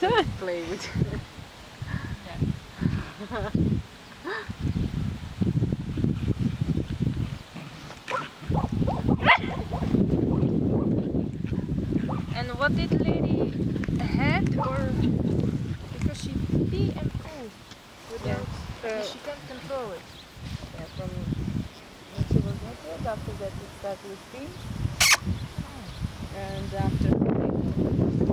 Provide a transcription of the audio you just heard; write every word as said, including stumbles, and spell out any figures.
play with. And what did lady had, or because she pee and poo without, Yeah. Uh, she can't control it. Yeah, from when she was not good, after that it started with pee, and after